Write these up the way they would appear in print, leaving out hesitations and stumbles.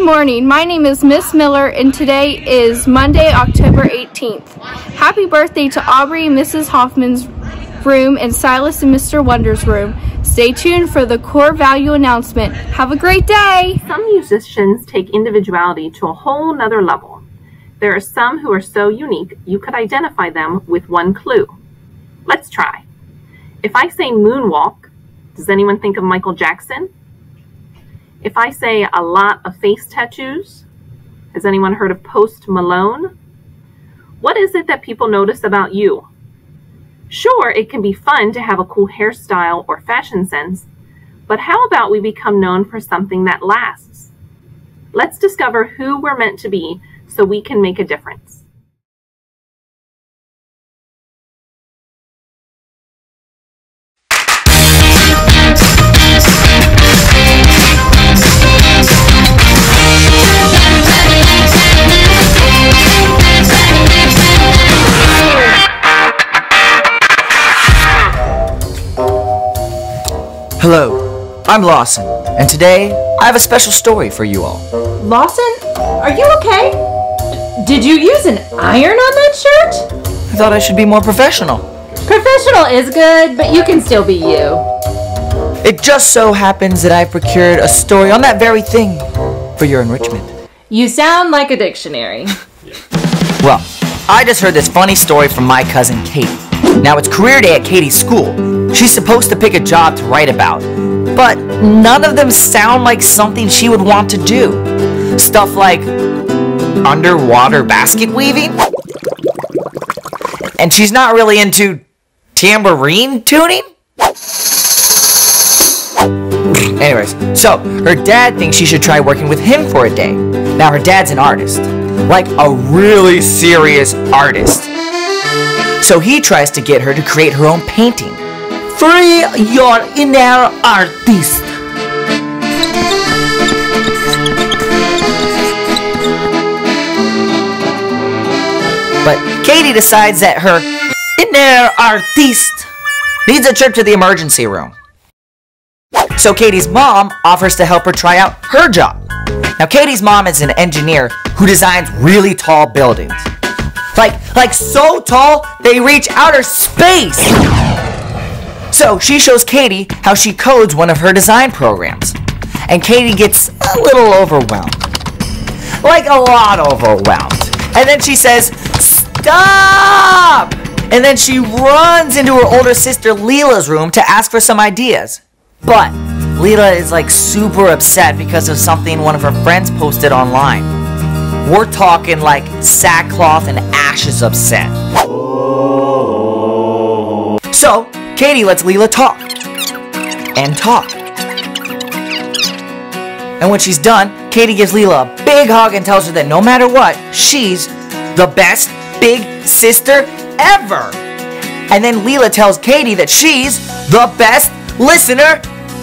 morning. My name is Miss Miller, and today is Monday, October 18th. Happy birthday to Aubrey and Mrs. Hoffman's room and Silas and Mr. Wonder's room. Stay tuned for the core value announcement. Have a great day! Some musicians take individuality to a whole nother level. There are some who are so unique you could identify them with one clue. Let's try. If I say moonwalk, does anyone think of Michael Jackson? If I say a lot of face tattoos, has anyone heard of Post Malone? What is it that people notice about you? Sure, it can be fun to have a cool hairstyle or fashion sense, but how about we become known for something that lasts? Let's discover who we're meant to be so we can make a difference. Hello, I'm Lawson, and today I have a special story for you all. Lawson, are you okay? Did you use an iron on that shirt? I thought I should be more professional. Professional is good, but you can still be you. It just so happens that I procured a story on that very thing for your enrichment. You sound like a dictionary. Well, I just heard this funny story from my cousin Katie. Now it's career day at Katie's school. She's supposed to pick a job to write about, but none of them sound like something she would want to do. Stuff like underwater basket weaving? And she's not really into tambourine tuning? Anyways, so her dad thinks she should try working with him for a day. Now her dad's an artist, like a really serious artist. So he tries to get her to create her own painting. Free your inner artist. But Katie decides that her inner artist needs a trip to the emergency room. So Katie's mom offers to help her try out her job. Now Katie's mom is an engineer who designs really tall buildings. Like so tall, they reach outer space! So she shows Katie how she codes one of her design programs. And Katie gets a little overwhelmed. Like a lot overwhelmed. And then she says, "Stop!" And then she runs into her older sister Leela's room to ask for some ideas. But Leela is like super upset because of something one of her friends posted online. We're talking like sackcloth and ashes upset. So, Katie lets Leela talk. And talk. And when she's done, Katie gives Leela a big hug and tells her that no matter what, she's the best big sister ever. And then Leela tells Katie that she's the best listener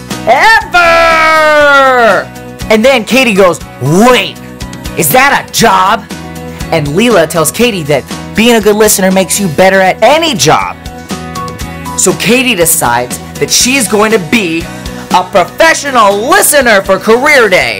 ever. And then Katie goes, "Wait, is that a job?" And Leela tells Katie that being a good listener makes you better at any job. So Katie decides that she's going to be a professional listener for career day.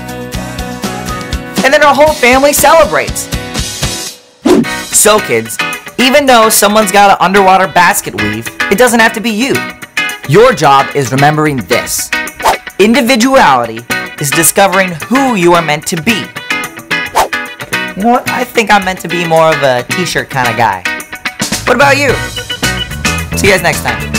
And then our whole family celebrates. So kids, even though someone's got an underwater basket weave, it doesn't have to be you. Your job is remembering this. Individuality is discovering who you are meant to be. You know what? I think I'm meant to be more of a t-shirt kind of guy. What about you? See you guys next time.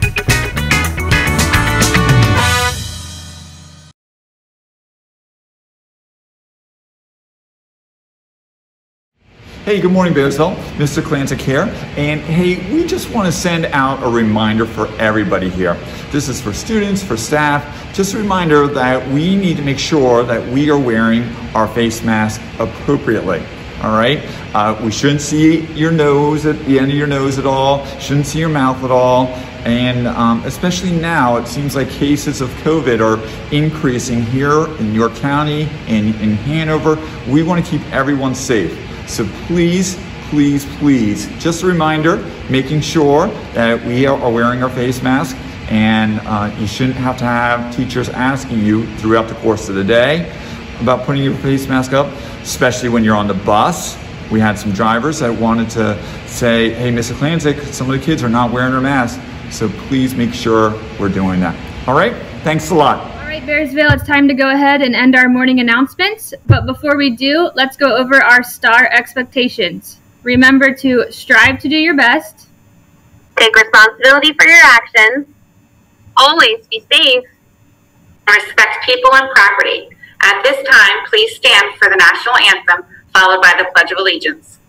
Hey, good morning, Bearsville. Mr. Clantic here. And hey, we just want to send out a reminder for everybody here. This is for students, for staff. Just a reminder that we need to make sure that we are wearing our face mask appropriately. All right? We shouldn't see your nose at the end of your nose at all. Shouldn't see your mouth at all. And especially now, it seems like cases of COVID are increasing here in York County and in Hanover. We want to keep everyone safe. So please, please, please, just a reminder, making sure that we are wearing our face mask, and you shouldn't have to have teachers asking you throughout the course of the day. about putting your face mask up, especially when you're on the bus. We had some drivers that wanted to say, hey, Mrs. Klanzik, some of the kids are not wearing their masks, so please make sure we're doing that. All right, thanks a lot. All right, Bearsville, it's time to go ahead and end our morning announcements. But before we do, let's go over our STAR expectations. Remember to strive to do your best. Take responsibility for your actions. Always be safe. Respect people and property. At this time, please stand for the national anthem, followed by the Pledge of Allegiance.